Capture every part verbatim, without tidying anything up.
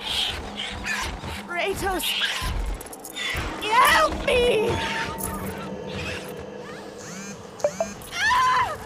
Kratos! Help me! Ah!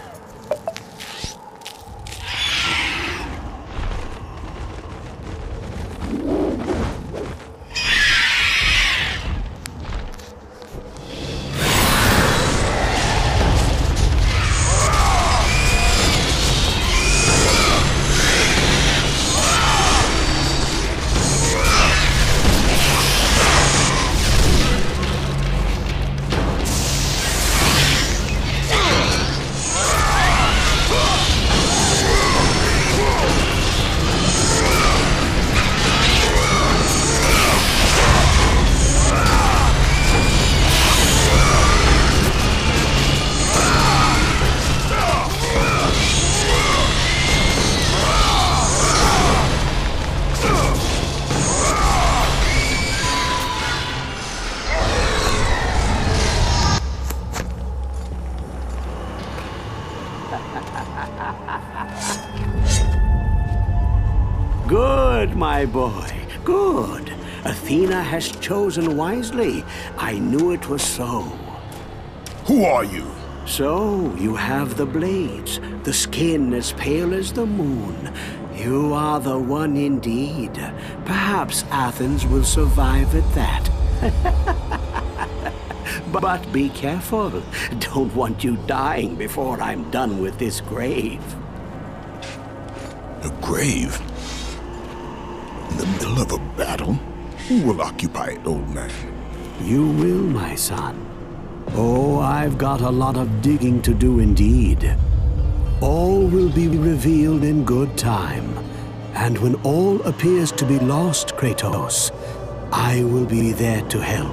Good, my boy, good. Athena has chosen wisely. I knew it was so. Who are you? So, you have the blades, the skin as pale as the moon. You are the one indeed. Perhaps Athens will survive at that. But be careful. Don't want you dying before I'm done with this grave. A grave? In the middle of a battle? Who will occupy it, old man? You will, my son. Oh, I've got a lot of digging to do indeed. All will be revealed in good time. And when all appears to be lost, Kratos, I will be there to help.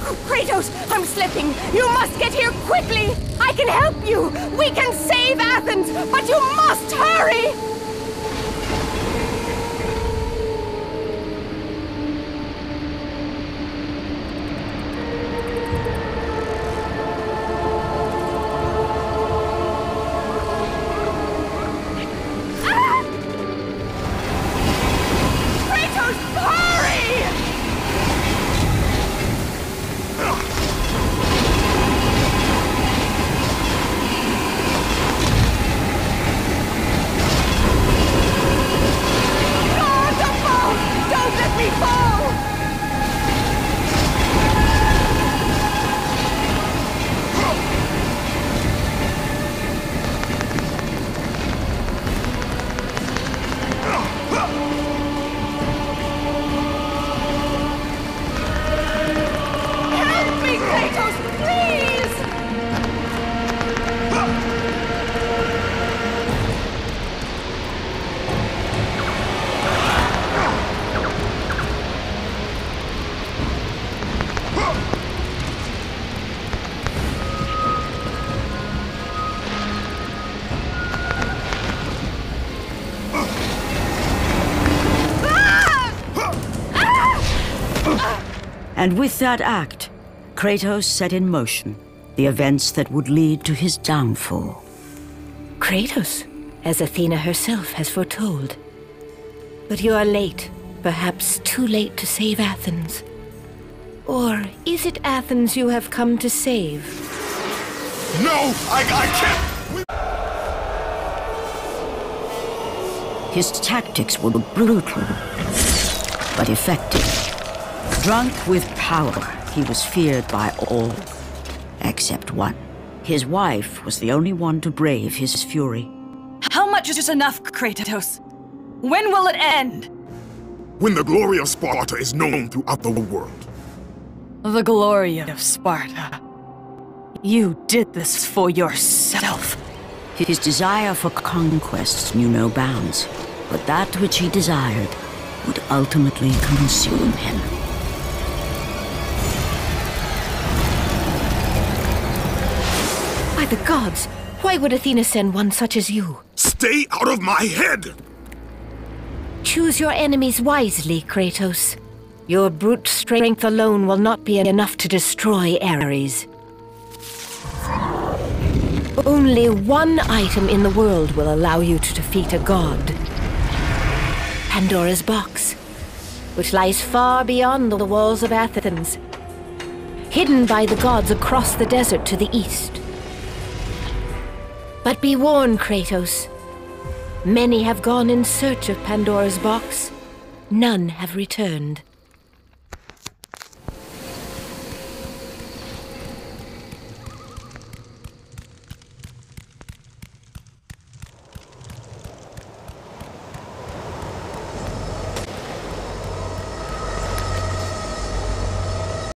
Kratos, I'm slipping. You must get here quickly. I can help you. We can save Athens, but you must hurry. And with that act, Kratos set in motion the events that would lead to his downfall. Kratos, as Athena herself has foretold. But you are late, perhaps too late to save Athens. Or is it Athens you have come to save? No! I, I can't! His tactics were brutal, but effective. Drunk with power, he was feared by all, except one. His wife was the only one to brave his fury. How much is enough, Kratos? When will it end? When the glory of Sparta is known throughout the world. The glory of Sparta. You did this for yourself. His desire for conquest knew no bounds, but that which he desired would ultimately consume him. By the gods, why would Athena send one such as you? Stay out of my head! Choose your enemies wisely, Kratos. Your brute strength alone will not be enough to destroy Ares. Only one item in the world will allow you to defeat a god. Pandora's box, which lies far beyond the walls of Athens, hidden by the gods across the desert to the east. But be warned, Kratos. Many have gone in search of Pandora's box. None have returned.